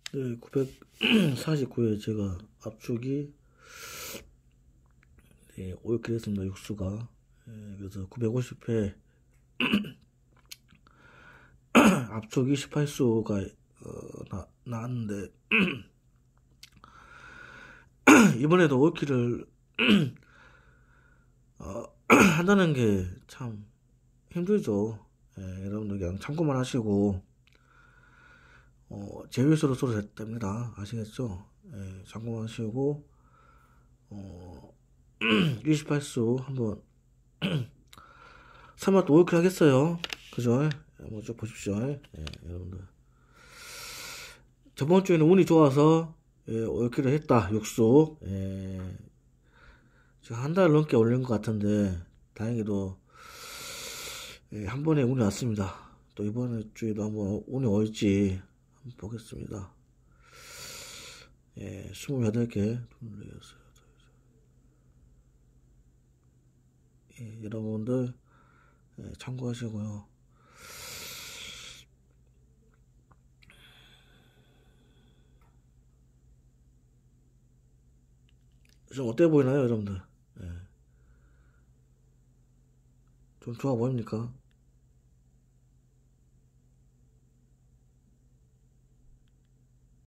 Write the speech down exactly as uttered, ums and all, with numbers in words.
네, 구백사십구 회 제가 압축이 네, 이렇게 됐습니다. 육수가. 네, 그래서 구백오십 회 압축이 십팔 수가 어, 나, 나왔는데 이번에도 오일키를 어, 한다는 게 참 힘들죠. 예, 여러분들 그냥 참고만 하시고 어, 제외수로 써도 됩니다. 아시겠죠? 예, 참고만 하시고 어, 이십팔 수 한번 설마 또 오일킬 하겠어요? 그죠? 한번 쭉 보십시오. 예, 여러분들 저번 주에는 운이 좋아서 예, 오일킬을 했다. 육수 예, 지금 한 달 넘게 올린 것 같은데 다행히도 예, 한 번에 운이 왔습니다. 또 이번 주에도 한번 운이 올지 한번 보겠습니다. 예, 이십팔 개 예, 여러분들 예, 참고하시고요. 좀 어때 보이나요, 여러분들? 예, 좀 좋아 보입니까?